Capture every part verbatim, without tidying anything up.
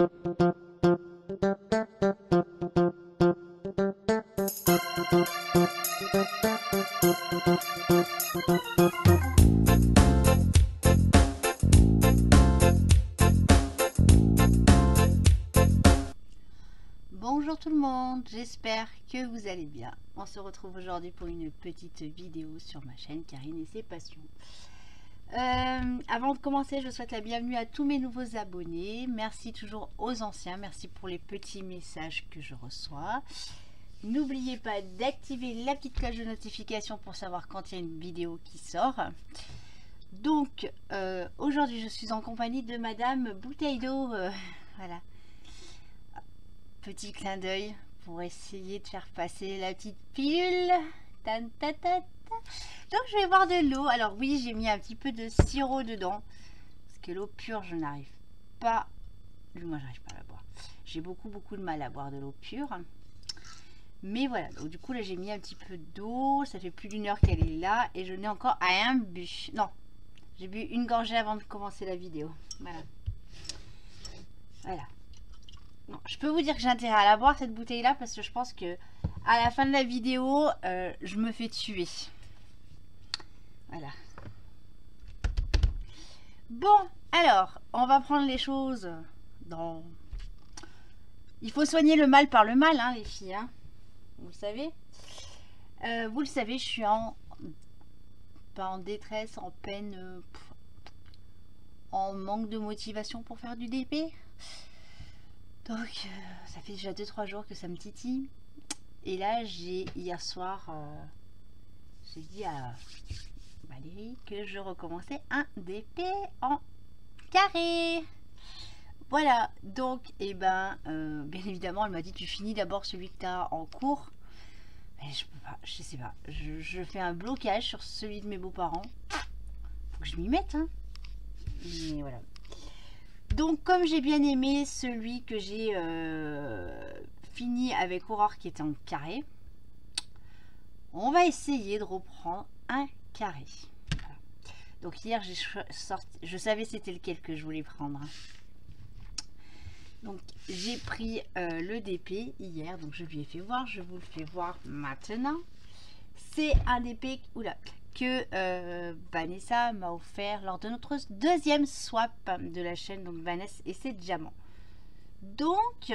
Bonjour tout le monde, j'espère que vous allez bien. On se retrouve aujourd'hui pour une petite vidéo sur ma chaîne Karine et ses passions. Euh, avant de commencer, je souhaite la bienvenue à tous mes nouveaux abonnés. Merci toujours aux anciens, merci pour les petits messages que je reçois. N'oubliez pas d'activer la petite cloche de notification pour savoir quand il y a une vidéo qui sort. Donc, euh, aujourd'hui, je suis en compagnie de Madame Bouteille d'eau. Euh, voilà. Petit clin d'œil pour essayer de faire passer la petite pilule. Tan, ta, ta, ta. Donc je vais boire de l'eau. Alors oui, j'ai mis un petit peu de sirop dedans parce que l'eau pure, je n'arrive pas. Moi, j'arrive pas à la boire. J'ai beaucoup beaucoup de mal à boire de l'eau pure. Mais voilà. Donc du coup là, j'ai mis un petit peu d'eau. Ça fait plus d'une heure qu'elle est là et je n'ai encore rien bu. Non, j'ai bu une gorgée avant de commencer la vidéo. Voilà. Voilà. Non, je peux vous dire que j'ai intérêt à la boire cette bouteille là parce que je pense que à la fin de la vidéo euh, je me fais tuer. Voilà. Bon, alors on va prendre les choses dans... Il faut soigner le mal par le mal, hein, les filles, hein. Vous le savez. Euh, vous le savez, je suis en... pas en détresse, en peine, euh, en manque de motivation pour faire du D P. Donc, euh, ça fait déjà deux trois jours que ça me titille. Et là, j'ai hier soir, euh, j'ai dit à Valérie que je recommençais un D P en carré. Voilà, donc, et eh ben, euh, bien évidemment, elle m'a dit tu finis d'abord celui que tu as en cours. Mais je peux pas, je sais pas. Je, je fais un blocage sur celui de mes beaux-parents. Faut que je m'y mette, hein. Mais voilà. Donc comme j'ai bien aimé celui que j'ai euh, fini avec Aurore qui était en carré, on va essayer de reprendre un carré. Voilà. Donc hier j'ai sorti, je savais c'était lequel que je voulais prendre. Donc j'ai pris euh, le D P hier, donc je lui ai fait voir, je vous le fais voir maintenant. C'est un D P oula, que euh, Vanessa m'a offert lors de notre deuxième swap de la chaîne, donc Vanessa et ses diamants. Donc,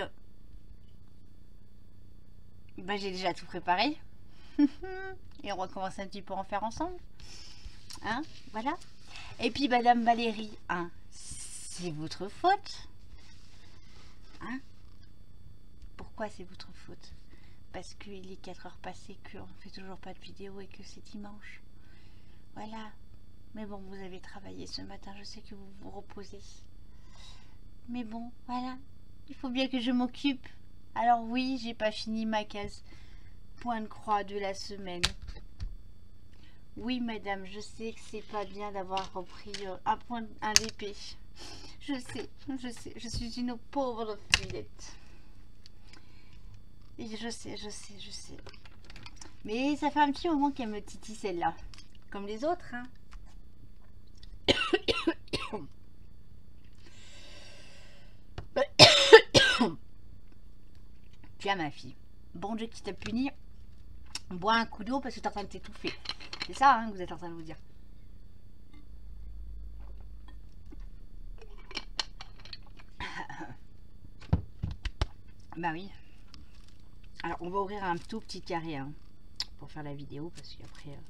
bah, j'ai déjà tout préparé. Et on va commencer un petit peu à en faire ensemble. Hein, voilà. Et puis, Madame Valérie, hein, c'est votre faute. Hein? Pourquoi c'est votre faute? Parce qu'il est quatre heures passées, qu'on ne fait toujours pas de vidéo et que c'est dimanche. Voilà. Mais bon, vous avez travaillé ce matin, je sais que vous vous reposez. Mais bon, voilà. Il faut bien que je m'occupe. Alors oui, j'ai pas fini ma case point de croix de la semaine. Oui, madame, je sais que c'est pas bien d'avoir repris un point, un D P. Je sais, je sais, je suis une pauvre fillette. Et je sais, je sais, je sais. Mais ça fait un petit moment qu'elle me titille celle-là. Comme les autres, hein. Tiens, ma fille. Bon Dieu qui t'a puni. Bois un coup d'eau parce que t'es en train de t'étouffer. C'est ça, hein, que vous êtes en train de vous dire. Bah oui. Alors, on va ouvrir un tout petit carré, hein, pour faire la vidéo, parce qu'après... Euh...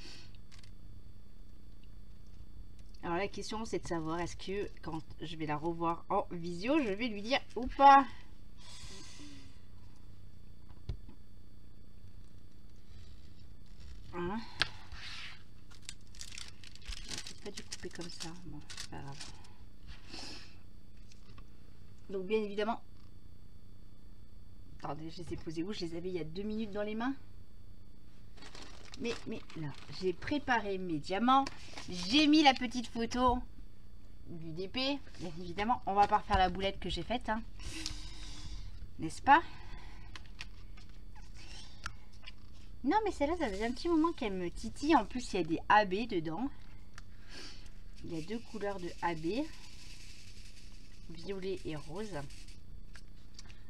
Alors, la question, c'est de savoir, est-ce que, quand je vais la revoir en visio, je vais lui dire ou pas. Hein? Je vais pas dû couper comme ça. Bon, c'est pas grave. Donc, bien évidemment... Attendez, je les ai posés où? Je les avais il y a deux minutes dans les mains. Mais, mais, là, j'ai préparé mes diamants. J'ai mis la petite photo du D P. Bien évidemment, on va pas refaire la boulette que j'ai faite, hein. N'est-ce pas? Non, mais celle-là, ça faisait un petit moment qu'elle me titille. En plus, il y a des A B dedans. Il y a deux couleurs de A B. Violet et rose.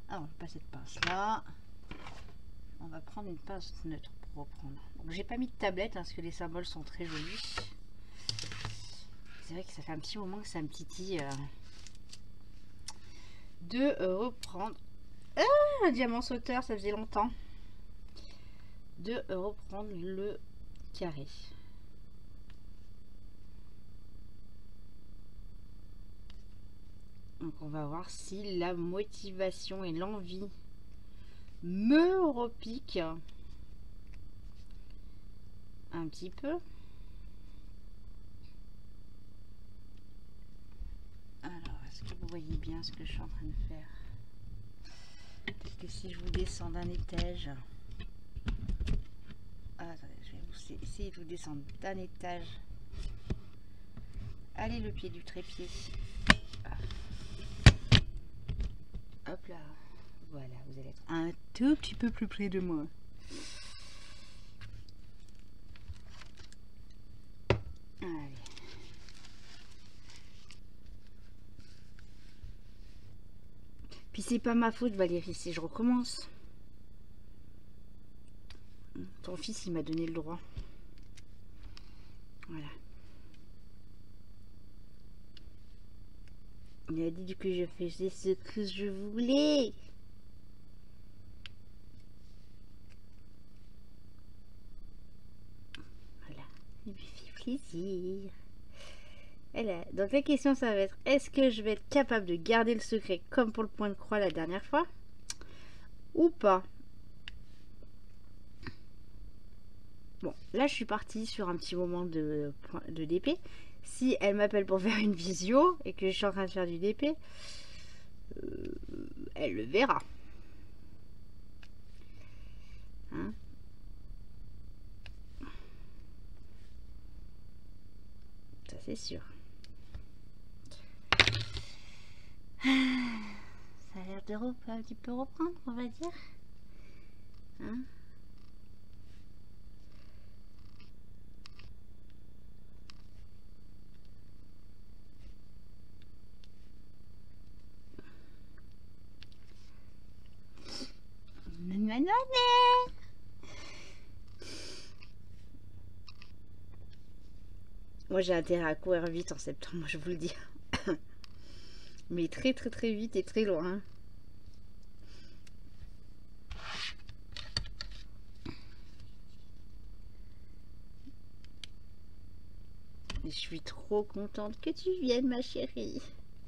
Alors, pas cette pince là. On va prendre une pince neutre pour reprendre. Donc, j'ai pas mis de tablette hein, parce que les symboles sont très jolis. C'est vrai que ça fait un petit moment que ça me titille euh, de euh, reprendre. Ah, le diamant sauteur, ça faisait longtemps. De euh, reprendre le carré. Donc on va voir si la motivation et l'envie me repiquent un petit peu. Alors, est-ce que vous voyez bien ce que je suis en train de faire? Peut-être que si je vous descends d'un étage... Ah, attendez, je vais vous essayer de vous descendre d'un étage. Allez, le pied du trépied. Hop là. Voilà, vous allez être un tout petit peu plus près de moi. Allez. Puis c'est pas ma faute, Valérie, si je recommence. Ton fils, il m'a donné le droit. Voilà. Il a dit que je faisais ce que je voulais. Voilà. Il lui fait plaisir. Voilà. Donc la question, ça va être, est-ce que je vais être capable de garder le secret comme pour le point de croix la dernière fois ou pas? Bon, là je suis partie sur un petit moment de, de D P. Si elle m'appelle pour faire une visio et que je suis en train de faire du D P, euh, elle le verra. Hein? Ça c'est sûr. Ça a l'air de un petit peu reprendre, on va dire. Hein? Moi j'ai intérêt à courir vite en septembre, je vous le dis. Mais très très très vite et très loin. Et je suis trop contente que tu viennes, ma chérie.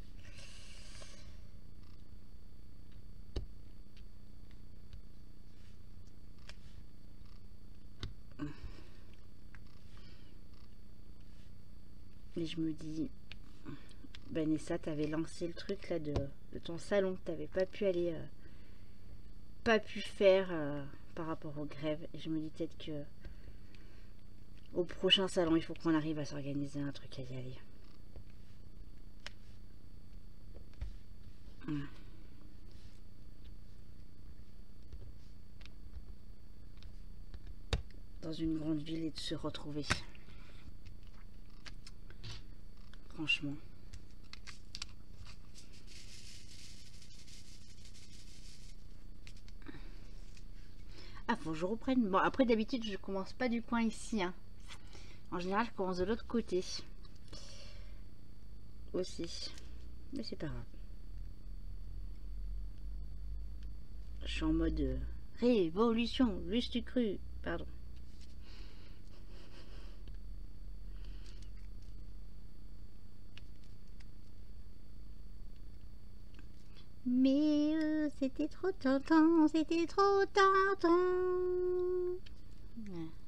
Et je me dis, Vanessa, t'avais lancé le truc là de, de ton salon que t'avais pas pu aller, euh, pas pu faire euh, par rapport aux grèves. Et je me dis peut-être que au prochain salon, il faut qu'on arrive à s'organiser un truc à y aller. Hum. Dans une grande ville et de se retrouver. Franchement. Ah, faut que je reprenne. Bon, après d'habitude, je commence pas du coin ici. Hein. En général, je commence de l'autre côté. Aussi. Mais c'est pas grave. Je suis en mode euh, révolution, juste cru. Pardon. Mais euh, c'était trop tentant, c'était trop tentant. Ouais.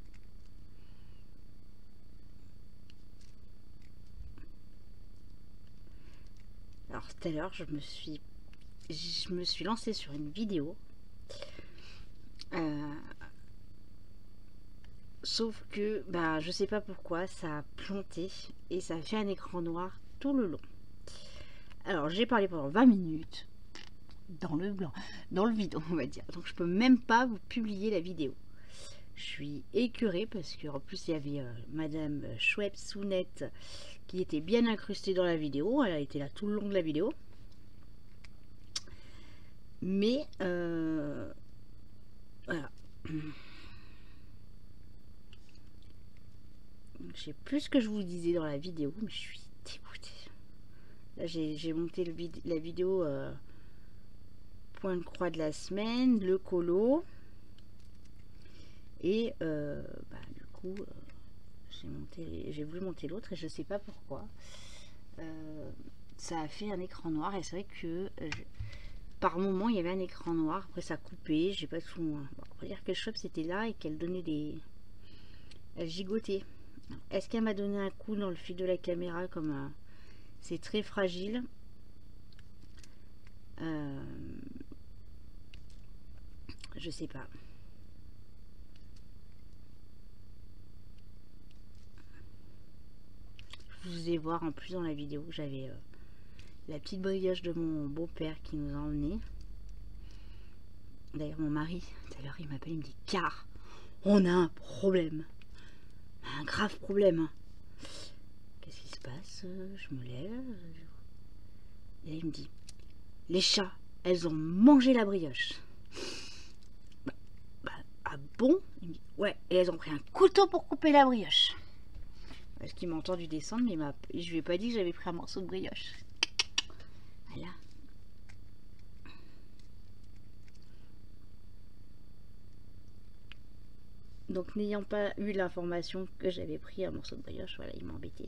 Alors tout à l'heure, je me suis, je me suis lancée sur une vidéo. Euh, sauf que, bah, je sais pas pourquoi, ça a planté et ça a fait un écran noir tout le long. Alors j'ai parlé pendant vingt minutes. Dans le blanc, dans le vide on va dire, donc je peux même pas vous publier la vidéo. Je suis écœurée parce qu'en plus il y avait euh, madame Chouette Sounette qui était bien incrustée dans la vidéo, elle a été là tout le long de la vidéo Mais euh, voilà. Je sais plus ce que je vous disais dans la vidéo, mais je suis dégoûtée. Là, j'ai monté le vid la vidéo euh, point de croix de la semaine, le colo. Et euh, bah, du coup, euh, j'ai monté, j'ai voulu monter l'autre et je sais pas pourquoi. Euh, ça a fait un écran noir et c'est vrai que euh, par moment il y avait un écran noir. Après ça a coupé, j'ai pas tout. Bon, on va dire que le shop c'était là et qu'elle donnait des. Elle gigotait. Est-ce qu'elle m'a donné un coup dans le fil de la caméra comme euh, c'est très fragile? euh, Je sais pas. Je vous ai voir en plus dans la vidéo, j'avais euh, la petite brioche de mon beau-père qui nous a emmenés. D'ailleurs mon mari, tout à l'heure il m'appelle, il me dit car on a un problème, un grave problème. Qu'est-ce qui se passe? Je me lève et là, il me dit les chats, elles ont mangé la brioche. Bah, bah, ah bon? Il me dit ouais, et elles ont pris un couteau pour couper la brioche. Parce qu'il m'a entendu descendre, mais je lui ai pas dit que j'avais pris un morceau de brioche. Voilà. Donc n'ayant pas eu l'information que j'avais pris un morceau de brioche, voilà, il m'a embêté.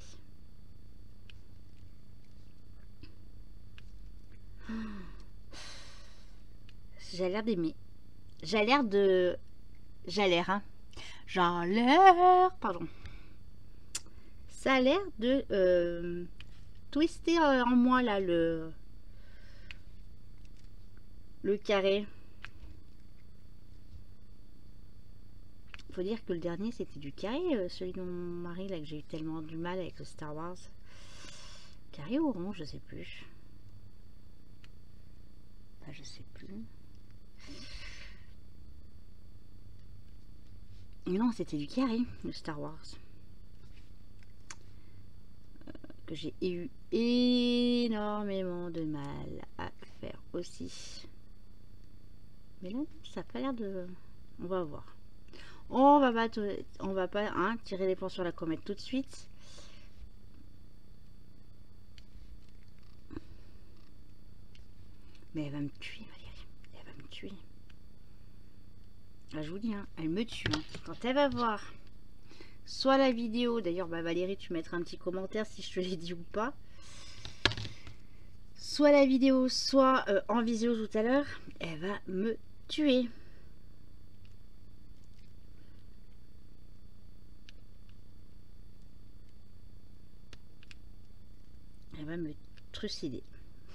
J'ai l'air d'aimer. J'ai l'air de... J'ai l'air, hein. J'ai l'air... Pardon. Ça a l'air de euh, twister en moi, là, le... Le carré. Faut dire que le dernier, c'était du carré. Celui de mon mari, là, que j'ai eu tellement du mal avec le Star Wars. Carré ou rond, je sais plus. Bah, je sais plus. Non, c'était du carré, le Star Wars. Euh, que j'ai eu énormément de mal à faire aussi. Mais là, ça n'a pas l'air de... On va voir. On va pas, on va pas hein, tirer les plans sur la comète tout de suite. Mais elle va me tuer, Valérie. Elle va me tuer. Ah, je vous dis, hein, elle me tue. Hein. Quand elle va voir soit la vidéo, d'ailleurs, bah, Valérie, tu mettras un petit commentaire si je te l'ai dit ou pas. Soit la vidéo, soit euh, en visio tout à l'heure, elle va me tuer. Elle va me trucider.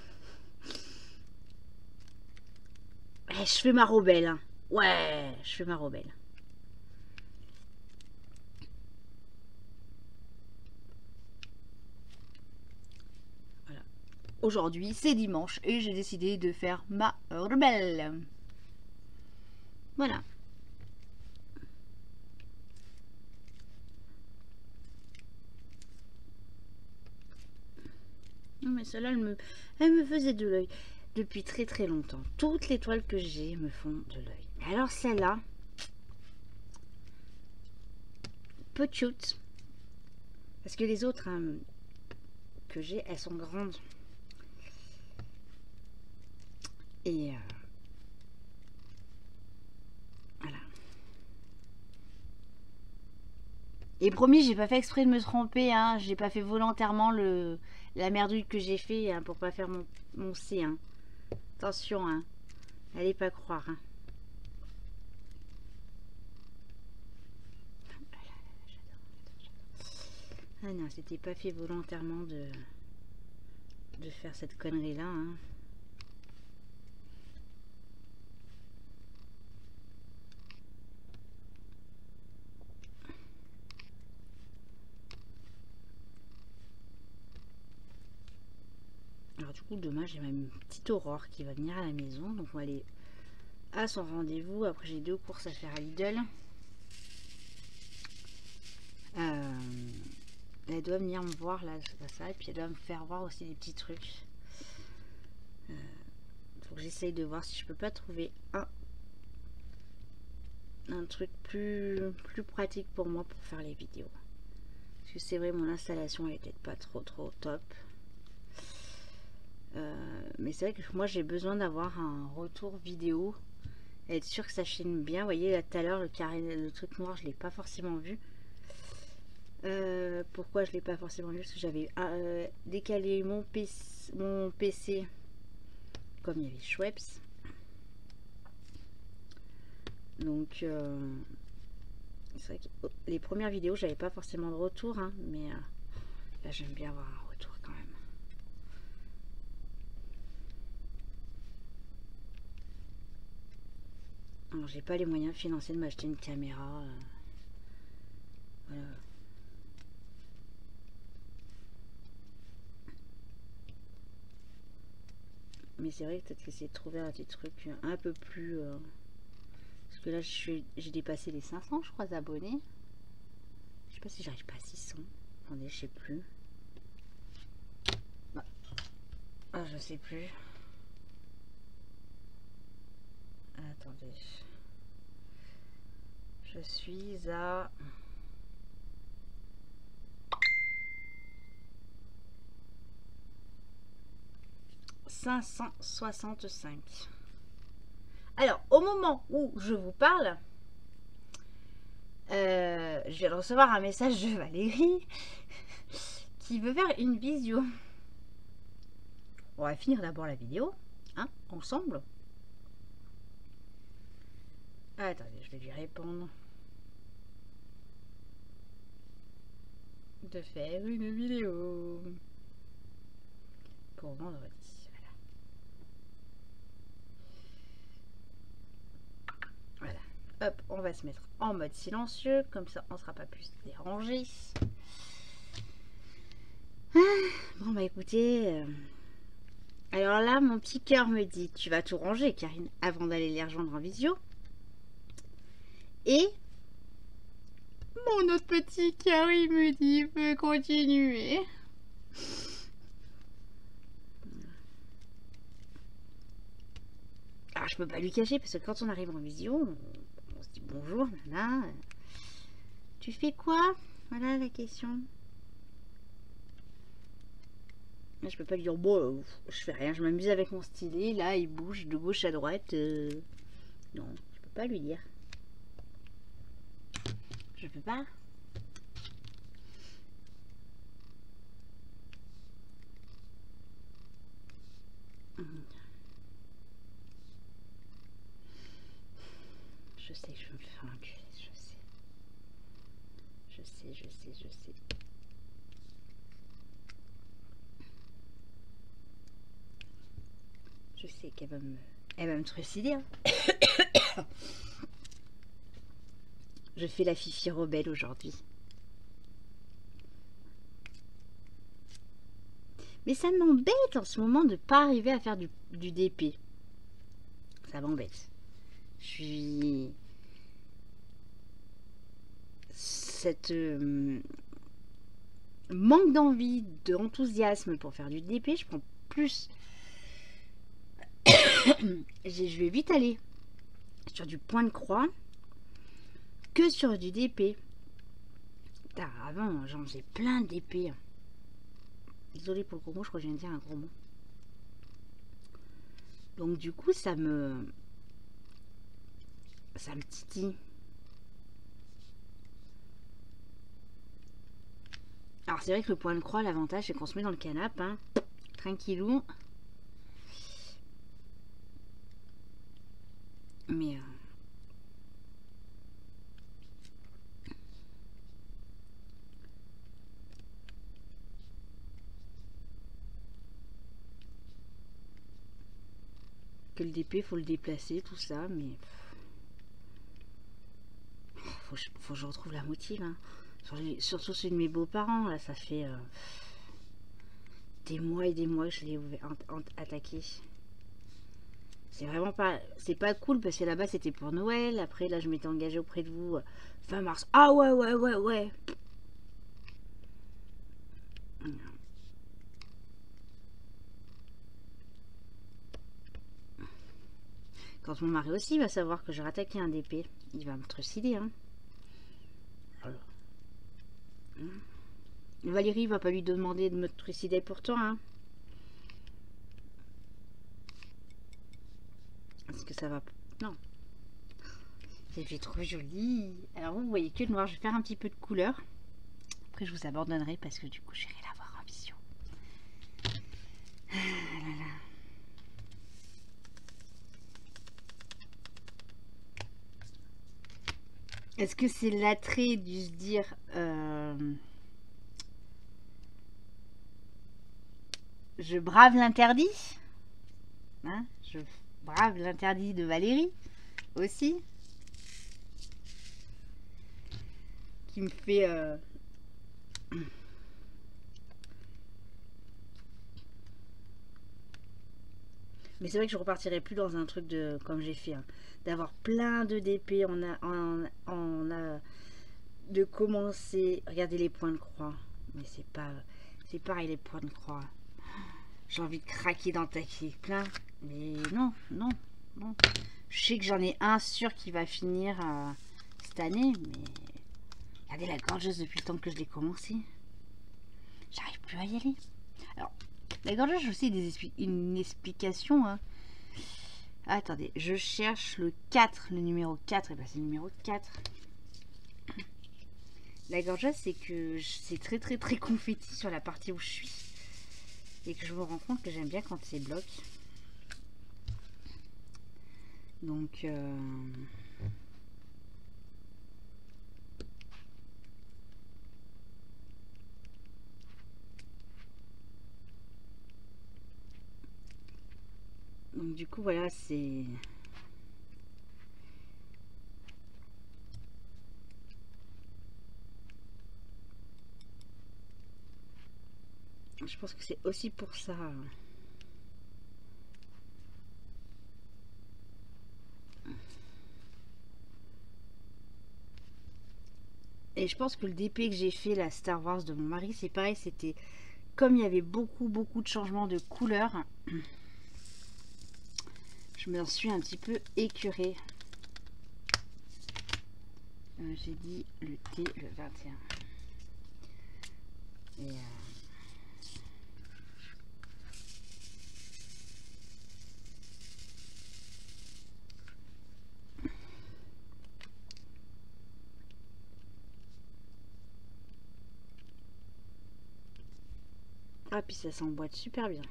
Eh, je fais ma rebelle. Hein. Ouais, je fais ma rebelle. Voilà. Aujourd'hui, c'est dimanche et j'ai décidé de faire ma rebelle. Voilà. Non mais celle-là, elle me, elle me faisait de l'œil depuis très très longtemps. Toutes les toiles que j'ai me font de l'œil. Mais alors celle-là, peu cute. Parce que les autres hein, que j'ai, elles sont grandes. Et euh, voilà. Et promis, j'ai pas fait exprès de me tromper. Hein. J'ai pas fait volontairement le la merdouille que j'ai fait hein, pour pas faire mon, mon C. Hein. Attention, hein. Allez pas croire. Hein. Ah non, c'était pas fait volontairement de, de faire cette connerie là. Hein. Alors du coup, demain, j'ai ma petite Aurore qui va venir à la maison. Donc on va aller à son rendez-vous. Après, j'ai deux courses à faire à Lidl. Euh, elle doit venir me voir là, c'est pas ça. Et puis elle doit me faire voir aussi des petits trucs. Euh, faut que j'essaye de voir si je peux pas trouver un, un truc plus, plus pratique pour moi pour faire les vidéos. Parce que c'est vrai, mon installation elle est peut-être pas trop trop top. Euh, mais c'est vrai que moi j'ai besoin d'avoir un retour vidéo. Être sûr que ça filme bien. Vous voyez là tout à l'heure le carré, le truc noir, je l'ai pas forcément vu. Euh, pourquoi je l'ai pas forcément vu? Parce que j'avais euh, décalé mon P C, mon P C comme il y avait Schweppes. Donc euh, c'est vrai que oh, les premières vidéos j'avais pas forcément de retour, hein, mais euh, là j'aime bien avoir un retour quand même. Alors j'ai pas les moyens financiers de m'acheter une caméra. Euh, voilà. Mais c'est vrai que peut-être essayer de trouver un petit truc un peu plus... Euh... Parce que là, j'ai dépassé les cinq cents, je crois, d'abonnés. Je sais pas si j'arrive pas à six cents. Attendez, je sais plus. Ah, ah je sais plus. Attendez. Je suis à... cinq cent soixante-cinq. Alors, au moment où je vous parle, euh, je viens de recevoir un message de Valérie qui veut faire une visio. On va finir d'abord la vidéo, hein, ensemble. Ah, attendez, je vais lui répondre. De faire une vidéo pour vendredi. Voilà. Hop, on va se mettre en mode silencieux, comme ça on ne sera pas plus dérangé. Ah, bon bah écoutez, euh, alors là mon petit cœur me dit tu vas tout ranger Karine avant d'aller les rejoindre en visio. Et mon autre petit cœur il me dit peut continuer. Alors je peux pas lui cacher parce que quand on arrive en visio, on, on se dit bonjour nana. Tu fais quoi? Voilà la question. Je peux pas lui dire bon euh, je fais rien, je m'amuse avec mon stylet, là il bouge de gauche à droite. Euh... Non, je peux pas lui dire. Je peux pas. Je sais que je vais me faire enculer, je sais. Je sais, je sais, je sais. Je sais qu'elle va me... Elle va me trucider. Hein. Je fais la fifi rebelle aujourd'hui. Mais ça m'embête en ce moment de ne pas arriver à faire du, du D P. Ça m'embête. Je suis... Cette... Euh, manque d'envie, d'enthousiasme pour faire du D P, je prends plus... je vais vite aller sur du point de croix que sur du D P. Putain, avant, j'en faisais plein de D P. Désolée pour le gros mot, je crois que je viens de dire un gros mot. Donc du coup, ça me... Ça me titille. Alors c'est vrai que le point de croix, l'avantage, c'est qu'on se met dans le canapé, hein, tranquillou. Mais... Euh... que le D P, faut le déplacer, tout ça, mais... Faut, faut que je retrouve la motive, hein. Surtout celui de mes beaux-parents, là, ça fait euh, des mois et des mois que je l'ai attaqué. C'est vraiment pas... C'est pas cool, parce que là-bas, c'était pour Noël. Après, là, je m'étais engagée auprès de vous euh, fin mars. Ah ouais, ouais, ouais, ouais. Quand mon mari aussi va savoir que j'ai rattaqué un D P, il va me trucider. Hein. Alors. Valérie va pas lui demander de me trucider pourtant. Hein. Est-ce que ça va... Non. C'est fait trop joli. Alors vous voyez que le noir, je vais faire un petit peu de couleur. Après je vous abandonnerai parce que du coup j'irai la voir en vision. Ah là là. Est-ce que c'est l'attrait de se dire euh, je brave l'interdit, hein, je brave l'interdit de Valérie aussi, qui me fait euh, mais c'est vrai que je repartirai plus dans un truc de comme j'ai fait, hein, d'avoir plein de D P en a, en, en a, de commencer. Regardez les points de croix, mais c'est pas, c'est pareil les points de croix. J'ai envie de craquer dans le taquet plein, mais non, non, non. Je sais que j'en ai un sûr qui va finir euh, cette année, mais regardez la gorgeuse depuis le temps que je l'ai commencé. J'arrive plus à y aller. Alors, la gorgeuse, je sais des expli une explication. Hein. Attendez, je cherche le quatre, le numéro quatre. Et bien, c'est le numéro quatre. La gorgeuse, c'est que c'est très, très, très confetti sur la partie où je suis. Et que je me rends compte que j'aime bien quand c'est bloc. Donc... Euh... Donc du coup, voilà, c'est... Je pense que c'est aussi pour ça. Et je pense que le D P que j'ai fait, la Star Wars de mon mari, c'est pareil, c'était... Comme il y avait beaucoup, beaucoup de changements de couleurs, je me suis un petit peu écœurée. Euh, j'ai dit le T, le vingt et un. Et... Euh... Ah, puis ça s'emboîte super bien.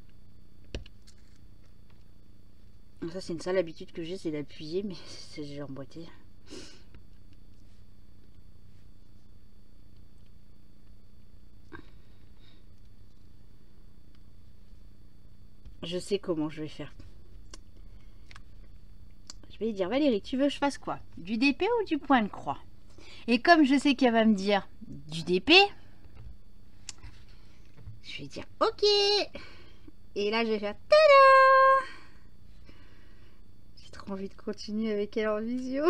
Ça, c'est une sale habitude que j'ai, c'est d'appuyer, mais c'est déjà emboîté. Je sais comment je vais faire. Je vais lui dire, Valérie, tu veux que je fasse quoi? Du D P ou du point de croix? Et comme je sais qu'elle va me dire du D P, je vais dire ok. Et là, je vais faire tada. J'ai trop envie de continuer avec elle en visio.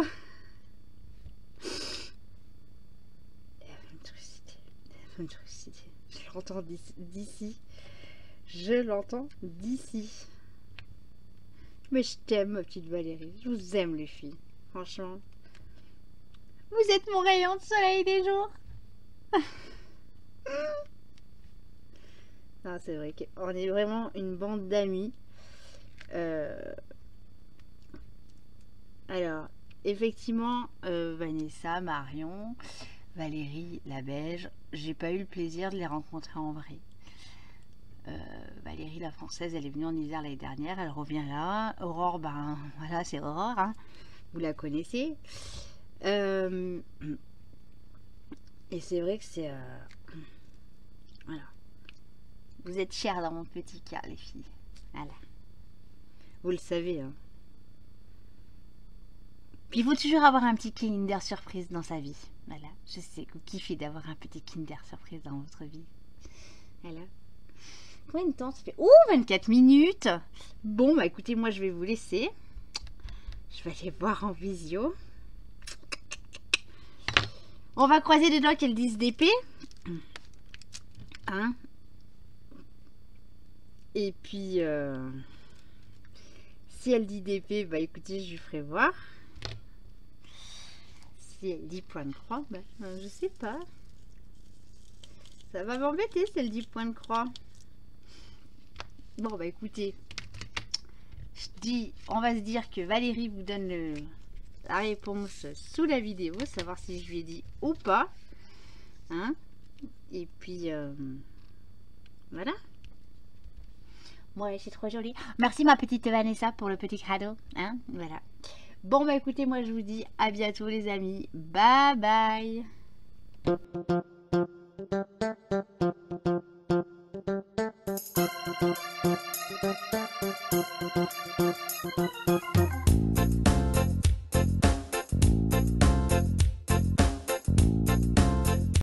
Elle va me trucider. Elle va me trucider. Je l'entends d'ici. Je l'entends d'ici. Mais je t'aime, ma petite Valérie. Je vous aime, les filles. Franchement. Vous êtes mon rayon de soleil des jours. Non, c'est vrai qu'on est vraiment une bande d'amis. Euh... Alors, effectivement, euh, Vanessa, Marion, Valérie, la Belge, j'ai pas eu le plaisir de les rencontrer en vrai. Euh, Valérie, la française, elle est venue en Isère l'année dernière, elle revient là. Aurore, ben voilà, c'est Aurore, hein. Vous la connaissez. Euh... Et c'est vrai que c'est... Euh... Voilà. Vous êtes chers dans mon petit cœur, les filles. Voilà. Vous le savez, hein. Puis il faut toujours avoir un petit Kinder surprise dans sa vie. Voilà. Je sais que vous kiffez d'avoir un petit Kinder surprise dans votre vie. Voilà. Combien de temps ça fait? Oh, vingt-quatre minutes. Bon, bah écoutez, moi je vais vous laisser. Je vais aller voir en visio. On va croiser les doigts qu'elles disent D P. Hein? Et puis, euh, Si elle dit D P, bah écoutez, je lui ferai voir. Si elle dit point de croix, bah, je sais pas. Ça va m'embêter si elle dit point de croix. Bon, bah écoutez, je dis, on va se dire que Valérie vous donne le, la réponse sous la vidéo, savoir si je lui ai dit ou pas. Hein? Et puis, euh, voilà. Ouais, c'est trop joli. Merci ma petite Vanessa pour le petit cadeau. Hein? Voilà. Bon, bah écoutez, moi je vous dis à bientôt les amis. Bye bye. Thank you.